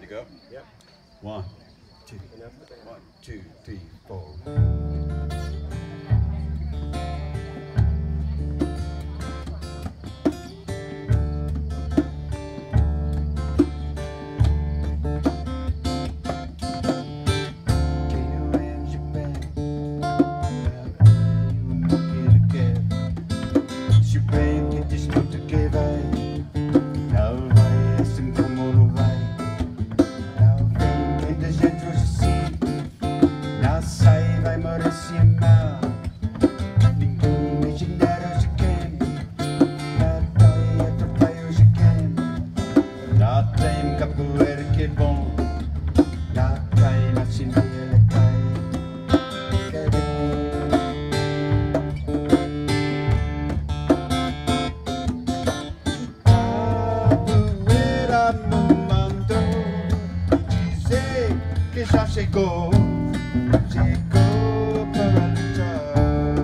to go? Yep. 1, 2, 1, 2, 3, 4. Já chegou, chegou para lutar.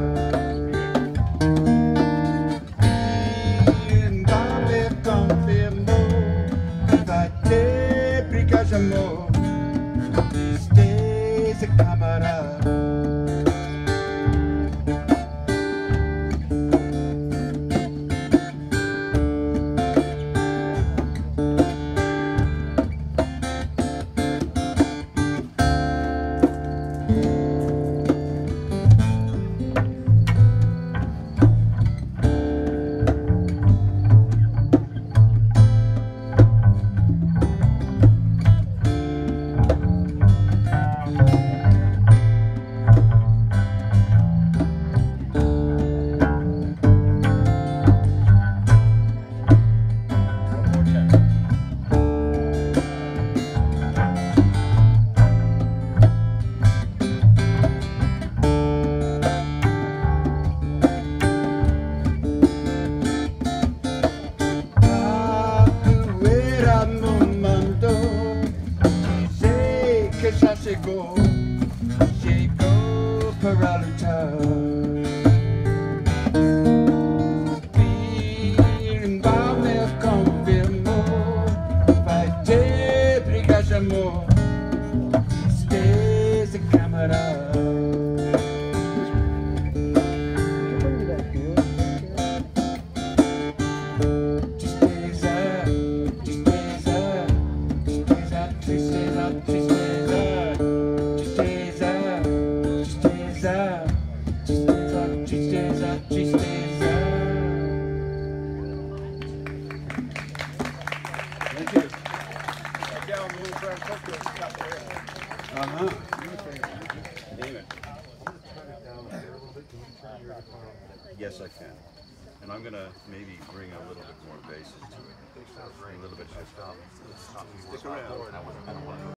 Birimbau me confirmou que vai ter briga de amor, tristeza, camarada. Já chegou, chegou para lutar. Birimbau me confirmou, vai ter briga de amor, tristeza, camarada. Thank you. David. Yes, I can. And I'm going to maybe bring a little bit more bass into it. A little bit. Stick around.